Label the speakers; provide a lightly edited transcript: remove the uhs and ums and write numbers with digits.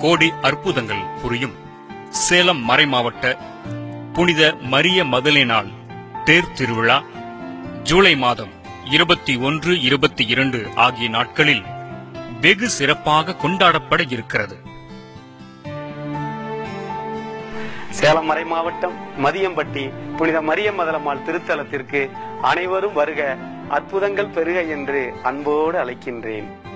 Speaker 1: கோடி அற்புதங்கள் புரியும் சேலம் மறைமாவட்ட புனித மரிய மதலேனாள் தேர் திருவிழா ஜூலை மாதம் 21, 22 ஆகிய நாட்களில் வெகு சிறப்பாக கொண்டாடப்பட இருக்கிறது.
Speaker 2: சேலம் மறை மாவட்டம் மதியம்பட்டி புனித மரிய மதலம்மாள் திருத்தலத்திற்கு அனைவரும் வருக, அற்புதங்கள் பெருக என்று அன்போடு அழைக்கின்றேன்.